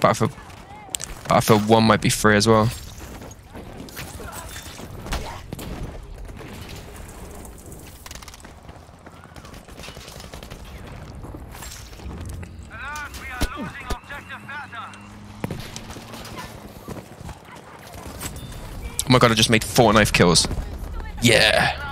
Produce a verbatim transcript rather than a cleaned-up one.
Battlefield, Battlefield one might be free as well. Oh my god, I just made four knife kills. Yeah.